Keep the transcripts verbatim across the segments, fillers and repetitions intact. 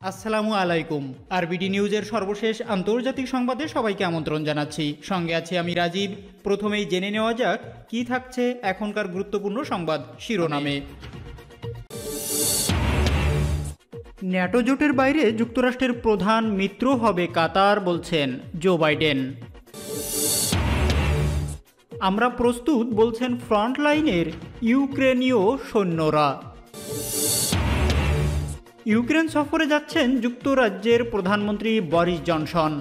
আসসালামু আলাইকুম। আরবিডি নিউজের সর্বশেষ আন্তর্জাতিক সংবাদে সবাইকে আমন্ত্রণ জানাচ্ছি। সঙ্গে আছি আমি রাজীব। প্রথমেই জেনে নেওয়া যাক কি থাকছে এখনকার গুরুত্বপূর্ণ সংবাদ শিরোনামে। ন্যাটো জোটের বাইরে যুক্তরাষ্ট্রের প্রধান মিত্র হবে কাতার, বলছেন জো বাইডেন। আমরা প্রস্তুত, বলছেন ফ্রন্টলাইনের ইউক্রেনীয় সৈন্যরা। ইউক্রেন সফরে যাচ্ছেন যুক্তরাজ্যের প্রধানমন্ত্রী বরিস জনসন।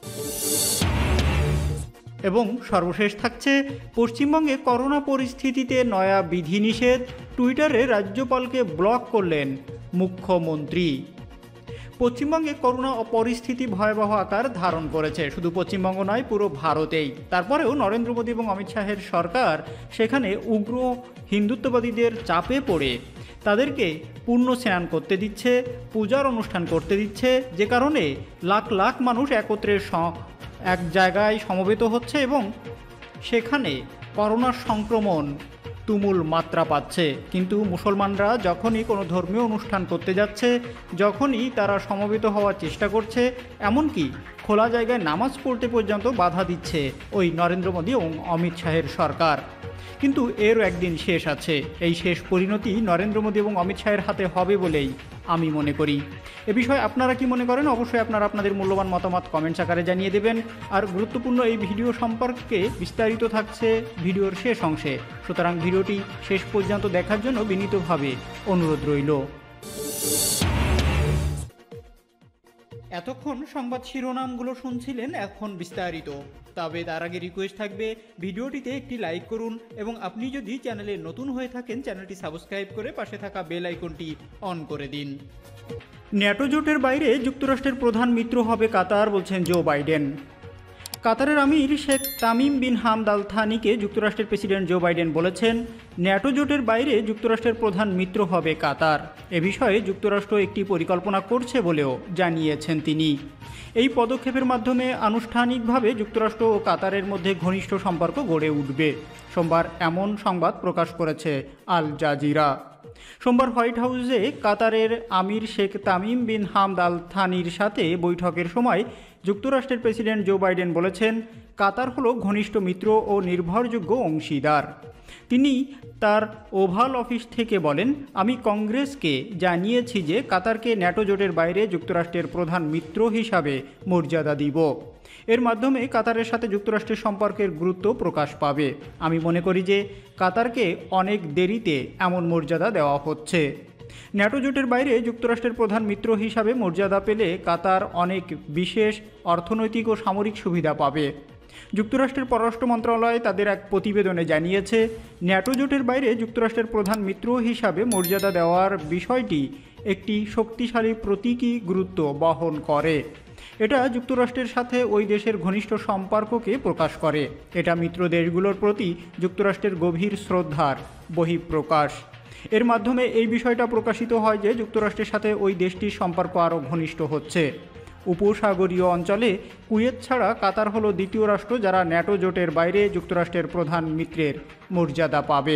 এবং সর্বশেষ থাকছে পশ্চিমবঙ্গে করোনা পরিস্থিতিতে নয়া বিধিনিষেধ, টুইটারে রাজ্যপালকে ব্লক করলেন মুখ্যমন্ত্রী। পশ্চিমবঙ্গে করোনা পরিস্থিতি ভয়াবহ আকার ধারণ করেছে, শুধু পশ্চিমবঙ্গ নয় পুরো ভারতেই। তারপরেও নরেন্দ্র মোদী এবং অমিত শাহের সরকার সেখানে উগ্র হিন্দুত্ববাদীদের চাপে পড়ে তাদেরকে পূর্ণ স্নান করতে দিচ্ছে, পূজার অনুষ্ঠান করতে দিচ্ছে, যে কারণে লাখ লাখ মানুষ একত্রে এক জায়গায় সমবেত হচ্ছে এবং সেখানে করোনার সংক্রমণ তুমুল মাত্রা পাচ্ছে। কিন্তু মুসলমানরা যখনই কোনো ধর্মীয় অনুষ্ঠান করতে যাচ্ছে, যখনই তারা সমবেত হওয়ার চেষ্টা করছে, এমনকি খোলা জায়গায় নামাজ পড়তে পর্যন্ত বাধা দিচ্ছে ওই নরেন্দ্র মোদী এবং অমিত শাহের সরকার। কিন্তু এরও একদিন শেষ আছে। এই শেষ পরিণতি নরেন্দ্র মোদী এবং অমিত শাহের হাতে হবে বলেই আমি মনে করি। এ বিষয়ে আপনারা কি মনে করেন? অবশ্যই আপনারা আপনাদের মূল্যবান মতামত কমেন্টস আকারে জানিয়ে দেবেন। আর গুরুত্বপূর্ণ এই ভিডিও সম্পর্কে বিস্তারিত থাকছে ভিডিওর শেষ অংশে, সুতরাং ভিডিওটি শেষ পর্যন্ত দেখার জন্য বিনীতভাবে অনুরোধ রইল। এতক্ষণ সংবাদ শিরোনামগুলো শুনছিলেন, এখন বিস্তারিত। তবে তার আগে রিকোয়েস্ট থাকবে ভিডিওটিতে একটি লাইক করুন এবং আপনি যদি চ্যানেলে নতুন হয়ে থাকেন চ্যানেলটি সাবস্ক্রাইব করে পাশে থাকা বেল আইকনটি অন করে দিন। ন্যাটো জোটের বাইরে যুক্তরাষ্ট্রের প্রধান মিত্র হবে কাতার, বলছেন জো বাইডেন। কাতারের আমির শেখ তামিম বিন হামদ আল থানিকে যুক্তরাষ্ট্রের প্রেসিডেন্ট জো বাইডেন বলেছেন ন্যাটো জোটের বাইরে যুক্তরাষ্ট্রের প্রধান মিত্র হবে কাতার। এ বিষয়ে যুক্তরাষ্ট্র একটি পরিকল্পনা করছে বলেও জানিয়েছেন তিনি। এই পদক্ষেপের মাধ্যমে আনুষ্ঠানিকভাবে যুক্তরাষ্ট্র ও কাতারের মধ্যে ঘনিষ্ঠ সম্পর্ক গড়ে উঠবে। সোমবার এমন সংবাদ প্রকাশ করেছে আল জাজিরা। সোমবার হোয়াইট হাউসে কাতারের আমির শেখ তামিম বিন হামদ আল থানির সাথে বৈঠকের সময় যুক্তরাষ্ট্রের প্রেসিডেন্ট জো বাইডেন বলেছেন কাতার হলো ঘনিষ্ঠ মিত্র ও নির্ভরযোগ্য অংশীদার। তিনি তার ওভাল অফিস থেকে বলেন, আমি কংগ্রেসকে জানিয়েছি যে কাতারকে ন্যাটো জোটের বাইরে যুক্তরাষ্ট্রের প্রধান মিত্র হিসাবে মর্যাদা দিব। এর মাধ্যমে কাতারের সাথে যুক্তরাষ্ট্রের সম্পর্কের গুরুত্ব প্রকাশ পাবে। আমি মনে করি যে কাতারকে অনেক দেরিতে এমন মর্যাদা দেওয়া হচ্ছে। ন্যাটো জোটের বাইরে যুক্তরাষ্ট্রের প্রধান মিত্র হিসাবে মর্যাদা পেলে কাতার অনেক বিশেষ অর্থনৈতিক ও সামরিক সুবিধা পাবে। যুক্তরাষ্ট্রের পররাষ্ট্র মন্ত্রণালয় তাদের এক প্রতিবেদনে জানিয়েছে ন্যাটো জোটের বাইরে যুক্তরাষ্ট্রের প্রধান মিত্র হিসাবে মর্যাদা দেওয়ার বিষয়টি একটি শক্তিশালী প্রতীকী গুরুত্ব বহন করে। এটা যুক্তরাষ্ট্রের সাথে ওই দেশের ঘনিষ্ঠ সম্পর্ককে প্রকাশ করে। এটা মিত্র দেশগুলোর প্রতি যুক্তরাষ্ট্রের গভীর শ্রদ্ধার বহিঃপ্রকাশ। এর মাধ্যমে এই বিষয়টা প্রকাশিত হয় যে যুক্তরাষ্ট্রের সাথে ওই দেশটির সম্পর্ক আরও ঘনিষ্ঠ হচ্ছে। উপসাগরীয় অঞ্চলে কুয়েত ছাড়া কাতার হলো দ্বিতীয় রাষ্ট্র যারা ন্যাটো জোটের বাইরে যুক্তরাষ্ট্রের প্রধান মিত্রের মর্যাদা পাবে।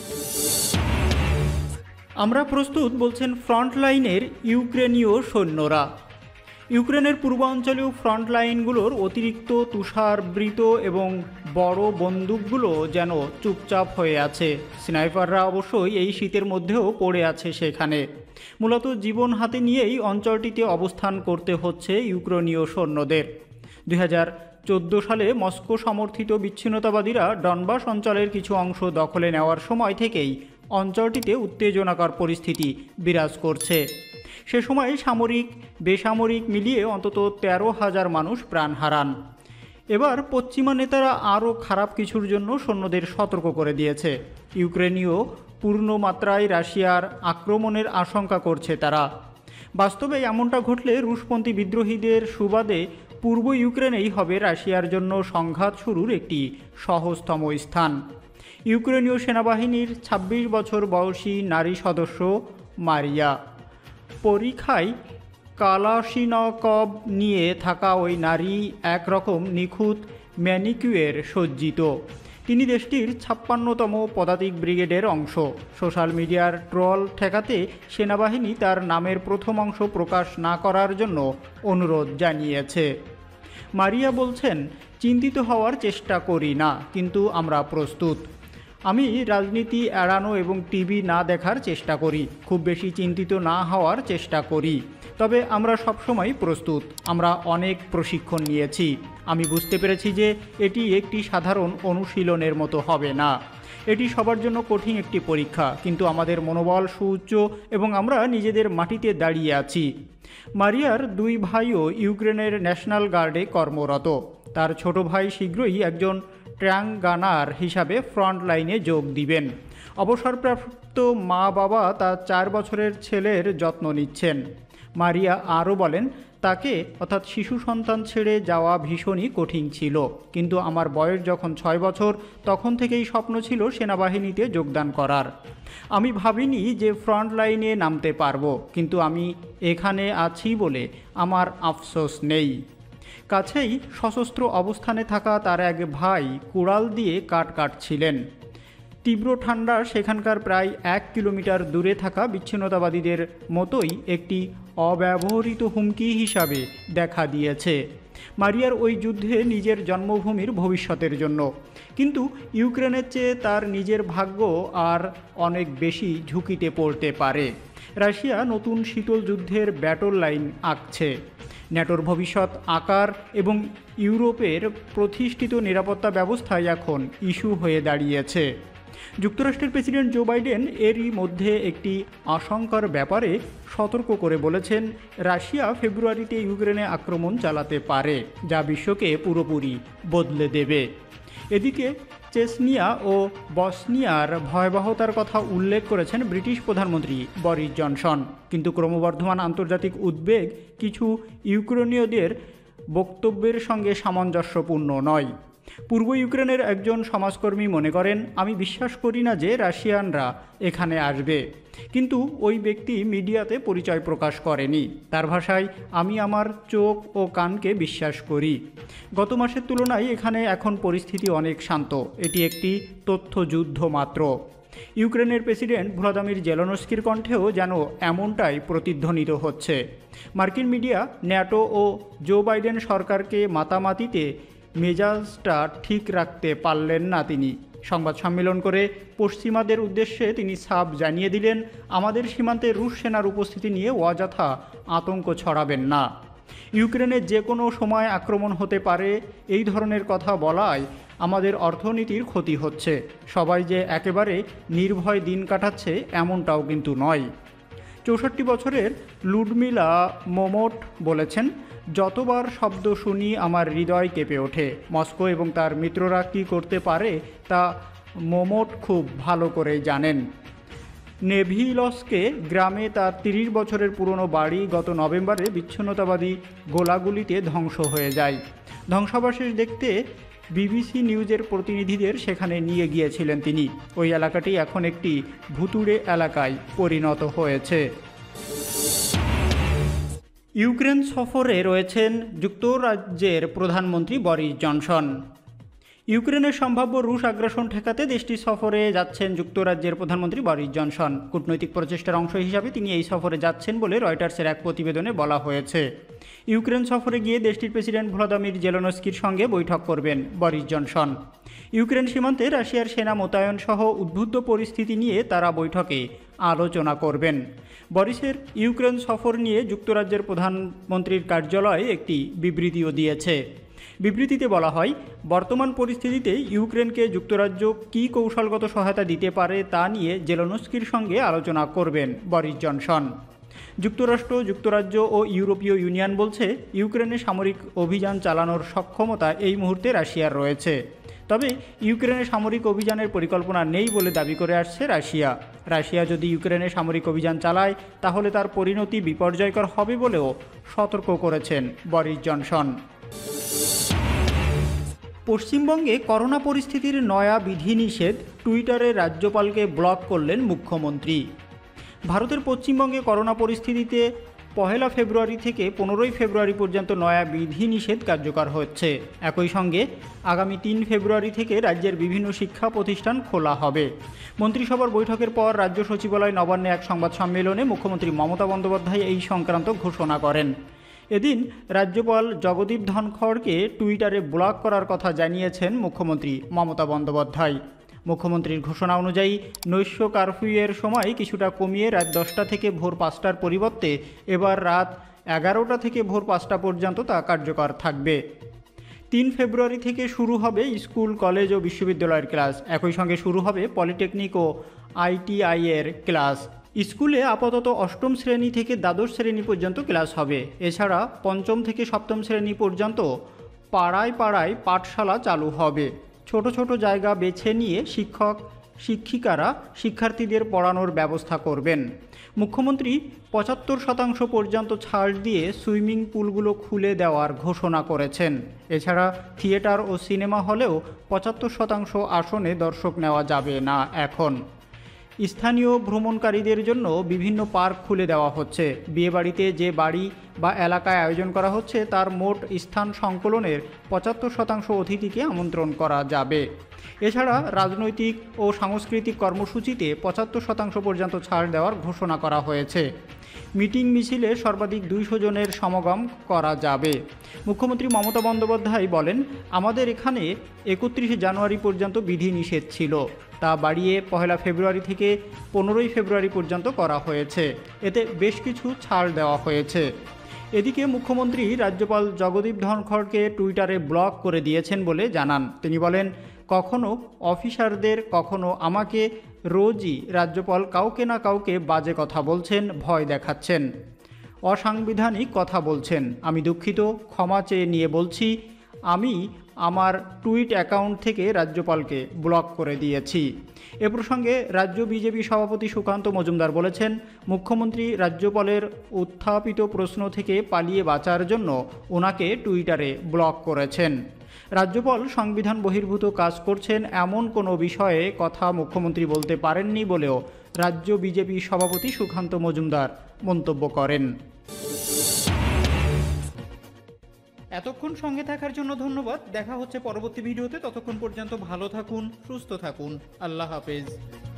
আমরা প্রস্তুত, বলছেন ফ্রন্টলাইনের ইউক্রেনীয় সৈন্যরা। ইউক্রেনের পূর্বাঞ্চলীয় ফ্রন্টলাইনগুলোর অতিরিক্ত তুষারাবৃত এবং বড় বন্দুকগুলো যেন চুপচাপ হয়ে আছে। স্নাইপাররা অবশ্যই এই শীতের মধ্যেও পড়ে আছে সেখানে। মূলত জীবন হাতে নিয়েই অঞ্চলটিতে অবস্থান করতে হচ্ছে ইউক্রেনীয় সৈন্যদের। দুই হাজার চোদ্দো সালে মস্কো সমর্থিত বিচ্ছিন্নতাবাদীরা ডনবাস অঞ্চলের কিছু অংশ দখলে নেওয়ার সময় থেকেই অঞ্চলটিতে উত্তেজনাকর পরিস্থিতি বিরাজ করছে। সে সময় সামরিক বেসামরিক মিলিয়ে অন্তত তেরো হাজার মানুষ প্রাণ হারান। এবার পশ্চিমা নেতারা আরও খারাপ কিছুর জন্য সৈন্যদের সতর্ক করে দিয়েছে। ইউক্রেনীয় পূর্ণ মাত্রায় রাশিয়ার আক্রমণের আশঙ্কা করছে তারা। বাস্তবে এমনটা ঘটলে রুশপন্থী বিদ্রোহীদের সুবাদে পূর্ব ইউক্রেনেই হবে রাশিয়ার জন্য সংঘাত শুরুর একটি সহজতম স্থান। ইউক্রেনীয় সেনাবাহিনীর ছাব্বিশ বছর বয়সী নারী সদস্য মারিয়া পরীক্ষায় কালাশিনকভ নিয়ে থাকা ওই নারী একরকম নিখুঁত ম্যানিকিউরে সজ্জিত। তিনি দেশটির ছাপ্পান্নতম পদাতিক ব্রিগেডের অংশ। সোশ্যাল মিডিয়ার ট্রল ঠেকাতে সেনাবাহিনী তার নামের প্রথম অংশ প্রকাশ না করার জন্য অনুরোধ জানিয়েছে। মারিয়া বলছেন, চিন্তিত হওয়ার চেষ্টা করি না, কিন্তু আমরা প্রস্তুত। আমি রাজনীতি এড়ানো এবং টিভি না দেখার চেষ্টা করি, খুব বেশি চিন্তিত না হওয়ার চেষ্টা করি। তবে আমরা সবসময় প্রস্তুত। আমরা অনেক প্রশিক্ষণ নিয়েছি। আমি বুঝতে পেরেছি যে এটি একটি সাধারণ অনুশীলনের মতো হবে না। এটি সবার জন্য কঠিন একটি পরীক্ষা, কিন্তু আমাদের মনোবল সুউচ্চ এবং আমরা নিজেদের মাটিতে দাঁড়িয়ে আছি। মারিয়ার দুই ভাইও ইউক্রেনের ন্যাশনাল গার্ডে কর্মরত। তার ছোট ভাই শীঘ্রই একজন ট্যাঙ্ক গানার হিসাবে ফ্রন্ট লাইনে যোগ দিবেন। অবসরপ্রাপ্ত মা বাবা তার চার বছরের ছেলের যত্ন নিচ্ছেন। মারিয়া আরও বলেন, তাকে অর্থাৎ শিশু সন্তান ছেড়ে যাওয়া ভীষণই কঠিন ছিল, কিন্তু আমার বয়স যখন ছয় বছর তখন থেকেই স্বপ্ন ছিল সেনাবাহিনীতে যোগদান করার। আমি ভাবিনি যে ফ্রন্ট লাইনে নামতে পারবো, কিন্তু আমি এখানে আছি বলে আমার আফসোস নেই। কাছেই সশস্ত্র অবস্থানে থাকা তার এক ভাই কুড়াল দিয়ে কাঠ কাটছিলেন। তীব্র ঠান্ডা সেখানকার প্রায় এক কিলোমিটার দূরে থাকা বিচ্ছিন্নতাবাদীদের মতোই একটি অব্যবহৃত হুমকি হিসাবে দেখা দিয়েছে মারিয়ার ওই যুদ্ধে নিজের জন্মভূমির ভবিষ্যতের জন্য। কিন্তু ইউক্রেনের চেয়ে তার নিজের ভাগ্য আর অনেক বেশি ঝুঁকিতে পড়তে পারে। রাশিয়া নতুন শীতল যুদ্ধের ব্যাটল লাইন আঁকছে। ন্যাটোর ভবিষ্যৎ আকার এবং ইউরোপের প্রতিষ্ঠিত নিরাপত্তা ব্যবস্থায় এখন ইস্যু হয়ে দাঁড়িয়েছে। যুক্তরাষ্ট্রের প্রেসিডেন্ট জো বাইডেন এরই মধ্যে একটি আশঙ্কার ব্যাপারে সতর্ক করে বলেছেন, রাশিয়া ফেব্রুয়ারিতে ইউক্রেনে আক্রমণ চালাতে পারে, যা বিশ্বকে পুরোপুরি বদলে দেবে। এদিকে চেচনিয়া ও বসনিয়ার ভয়াবহতার কথা উল্লেখ করেছেন ব্রিটিশ প্রধানমন্ত্রী বরিস জনসন। কিন্তু ক্রমবর্ধমান আন্তর্জাতিক উদ্বেগ কিছু ইউক্রেনীয়দের বক্তব্যের সঙ্গে সামঞ্জস্যপূর্ণ নয়। পূর্ব ইউক্রেনের একজন সমাজকর্মী মনে করেন, আমি বিশ্বাস করি না যে রাশিয়ানরা এখানে আসবে, কিন্তু ওই ব্যক্তি মিডিয়াতে পরিচয় প্রকাশ করেনি। তার ভাষায়, আমি আমার চোখ ও কানকে বিশ্বাস করি। গত মাসের তুলনায় এখানে এখন পরিস্থিতি অনেক শান্ত। এটি একটি তথ্যযুদ্ধ মাত্র। ইউক্রেনের প্রেসিডেন্ট ভ্লাদিমির জেলেনস্কির কণ্ঠেও যেন এমনটাই প্রতিধ্বনিত হচ্ছে। মার্কিন মিডিয়া ন্যাটো ও জো বাইডেন সরকারকে মাতামাতিতে মেজাজটা ঠিক রাখতে পারলেন না তিনি। সংবাদ সম্মেলন করে পশ্চিমাদের উদ্দেশ্যে তিনি সাফ জানিয়ে দিলেন, আমাদের সীমান্তে রুশ সেনার উপস্থিতি নিয়ে অযথা আতঙ্ক ছড়াবেন না। ইউক্রেনে যে কোনো সময় আক্রমণ হতে পারে, এই ধরনের কথা বলায় আমাদের অর্থনীতির ক্ষতি হচ্ছে। সবাই যে একেবারে নির্ভয় দিন কাটাচ্ছে এমনটাও কিন্তু নয়। চৌষট্টি বছরের লুডমিলা মোমোট বলেছেন, যতবার শব্দ শুনি আমার হৃদয় কেঁপে ওঠে। মস্কো এবং তার মিত্ররা কী করতে পারে তা মোমোট খুব ভালো করে জানেন। নেভিলস্কে গ্রামে তার তিরিশ বছরের পুরনো বাড়ি গত নভেম্বরে বিচ্ছিন্নতাবাদী গোলাগুলিতে ধ্বংস হয়ে যায়। ধ্বংসাবশেষ দেখতে বিবিসি নিউজের প্রতিনিধিদের সেখানে নিয়ে গিয়েছিলেন তিনি। ওই এলাকাটি এখন একটি ভুতুড়ে এলাকায় পরিণত হয়েছে। ইউক্রেন সফরে রয়েছেন যুক্তরাজ্যের প্রধানমন্ত্রী বরিস জনসন। ইউক্রেনের সম্ভাব্য রুশ আগ্রাসন ঠেকাতে দেশটি সফরে যাচ্ছেন যুক্তরাজ্যের প্রধানমন্ত্রী বরিস জনসন। কূটনৈতিক প্রচেষ্টার অংশ হিসাবে তিনি এই সফরে যাচ্ছেন বলে রয়টার্সের এক প্রতিবেদনে বলা হয়েছে। ইউক্রেন সফরে গিয়ে দেশটির প্রেসিডেন্ট ভ্লাদিমির জেলেনস্কির সঙ্গে বৈঠক করবেন বরিস জনসন। ইউক্রেন সীমান্তে রাশিয়ার সেনা মোতায়েন সহ উদ্বুদ্ধ পরিস্থিতি নিয়ে তারা বৈঠকে আলোচনা করবেন। বরিসের ইউক্রেন সফর নিয়ে যুক্তরাজ্যের প্রধানমন্ত্রীর কার্যালয় একটি বিবৃতিও দিয়েছে। বিবৃতিতে বলা হয়, বর্তমান পরিস্থিতিতে ইউক্রেনকে যুক্তরাজ্য কী কৌশলগত সহায়তা দিতে পারে তা নিয়ে জেলেনস্কির সঙ্গে আলোচনা করবেন বরিস জনসন। যুক্তরাষ্ট্র, যুক্তরাজ্য ও ইউরোপীয় ইউনিয়ন বলছে, ইউক্রেনে সামরিক অভিযান চালানোর সক্ষমতা এই মুহূর্তে রাশিয়ার রয়েছে। তবে ইউক্রেনে সামরিক অভিযানের পরিকল্পনা নেই বলে দাবি করে আসছে রাশিয়া। রাশিয়া যদি ইউক্রেনে সামরিক অভিযান চালায় তাহলে তার পরিণতি বিপর্যয়কর হবে বলেও সতর্ক করেছেন বরিস জনসন। পশ্চিমবঙ্গে করোনা পরিস্থিতির নয়া বিধিনিষেধ, টুইটারে রাজ্যপালকে ব্লক করলেন মুখ্যমন্ত্রী। ভারতের পশ্চিমবঙ্গে করোনা পরিস্থিতিতে পহেলা ফেব্রুয়ারি থেকে পনেরোই ফেব্রুয়ারি পর্যন্ত নয়া বিধিনিষেধ কার্যকর হচ্ছে। একই সঙ্গে আগামী তিন ফেব্রুয়ারি থেকে রাজ্যের বিভিন্ন শিক্ষা প্রতিষ্ঠান খোলা হবে। মন্ত্রিসভার বৈঠকের পর রাজ্য সচিবালয় নবান্নে এক সংবাদ সম্মেলনে মুখ্যমন্ত্রী মমতা বন্দ্যোপাধ্যায় এই সংক্রান্ত ঘোষণা করেন। এদিন রাজ্যপাল জগদীপ ধনখড়কে টুইটারে ব্লক করার কথা জানিয়েছেন মুখ্যমন্ত্রী মমতা বন্দ্যোপাধ্যায়। মুখ্যমন্ত্রীর ঘোষণা অনুযায়ী নৈশ কারফিউয়ের সময় কিছুটা কমিয়ে রাত দশটা থেকে ভোর পাঁচটার পরিবর্তে এবার রাত এগারোটা থেকে ভোর পাঁচটা পর্যন্ত তা কার্যকর থাকবে। তিন ফেব্রুয়ারি থেকে শুরু হবে স্কুল, কলেজ ও বিশ্ববিদ্যালয়ের ক্লাস। একই সঙ্গে শুরু হবে পলিটেকনিক ও আইটিআই এর ক্লাস। স্কুলে আপাতত অষ্টম শ্রেণী থেকে দ্বাদশ শ্রেণী পর্যন্ত ক্লাস হবে। এছাড়া পঞ্চম থেকে সপ্তম শ্রেণী পর্যন্ত পাড়ায় পাড়ায় পাঠশালা চালু হবে। ছোট ছোট জায়গা বেছে নিয়ে শিক্ষক শিক্ষিকারা শিক্ষার্থীদের পড়ানোর ব্যবস্থা করবেন। মুখ্যমন্ত্রী পঁচাত্তর শতাংশ পর্যন্ত ছাড় দিয়ে সুইমিং পুলগুলো খুলে দেওয়ার ঘোষণা করেছেন। এছাড়া থিয়েটার ও সিনেমা হলেও পঁচাত্তর শতাংশ আসনে দর্শক নেওয়া যাবে না। এখন স্থানীয় ভ্রমণকারীদের জন্য বিভিন্ন পার্ক খুলে দেওয়া হচ্ছে। বিয়েবাড়িতে যে বাড়ি বা এলাকায় আয়োজন করা হচ্ছে তার মোট স্থান সংকলনের পঁচাত্তর শতাংশ অতিথিকে আমন্ত্রণ করা যাবে। এছাড়া রাজনৈতিক ও সাংস্কৃতিক কর্মসূচিতে পঁচাত্তর শতাংশ পর্যন্ত ছাড় দেওয়ার ঘোষণা করা হয়েছে। মিটিং মিছিলে সর্বাধিক দুইশো জনের সমাগম করা যাবে। মুখ্যমন্ত্রী মমতা বন্দ্যোপাধ্যায় বলেন, আমাদের এখানে একত্রিশে জানুয়ারি পর্যন্ত বিধিনিষেধ ছিল, তা বাড়িয়ে পহেলা ফেব্রুয়ারি থেকে পনেরোই ফেব্রুয়ারি পর্যন্ত করা হয়েছে। এতে বেশ কিছু ছাড় দেওয়া হয়েছে। এদিকে মুখ্যমন্ত্রী রাজ্যপাল জগদীপ ধনখড়কে টুইটারে ব্লক করে দিয়েছেন বলে জানান। তিনি বলেন, কখনো অফিসারদের, কখনো আমাকে, রোজই রাজ্যপাল কাউকে না কাউকে বাজে কথা বলছেন, ভয় দেখাচ্ছেন, অসাংবিধানিক কথা বলছেন। আমি দুঃখিত, ক্ষমা চেয়ে নিয়ে বলছি, আমি আমার টুইট অ্যাকাউন্ট থেকে রাজ্যপালকে ব্লক করে দিয়েছি। এ প্রসঙ্গে রাজ্য বিজেপি সভাপতি সুকান্ত মজুমদার বলেছেন, মুখ্যমন্ত্রী রাজ্যপালের উত্থাপিত প্রশ্ন থেকে পালিয়ে বাঁচার জন্য ওনাকে টুইটারে ব্লক করেছেন। রাজ্যপাল সংবিধান বহির্ভূত কাজ করছেন এমন কোনো বিষয়ে কথা মুখ্যমন্ত্রী বলতে পারেননি বলেও রাজ্য বিজেপি সভাপতি সুকান্ত মজুমদার মন্তব্য করেন। এতক্ষণ সঙ্গে থাকার জন্য ধন্যবাদ। দেখা হচ্ছে পরবর্তী ভিডিওতে। ততক্ষণ পর্যন্ত ভালো থাকুন, সুস্থ থাকুন। আল্লাহ হাফেজ।